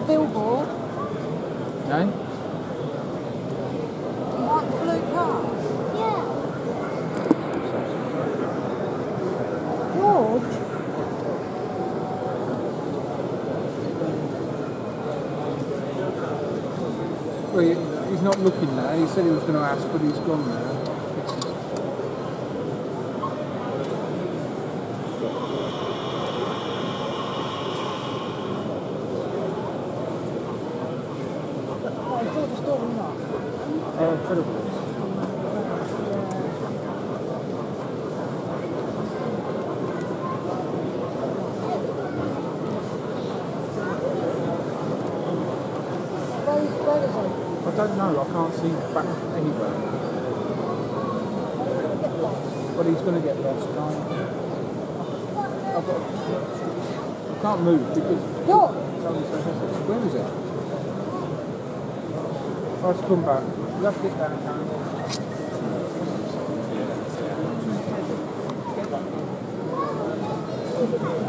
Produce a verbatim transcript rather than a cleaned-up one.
billboard. No? You want the blue car? Yeah. George? Well, he, he's not looking there. He said he was going to ask, but he's gone there. Oh, George is still not. Oh, Peterborough. Where, where is he? I don't know. I can't see back anywhere. Get lost. But he's going to get lost. I, I've got, I can't move because... George! Where is it? I have to come back. You have to get down, Karen. Get back.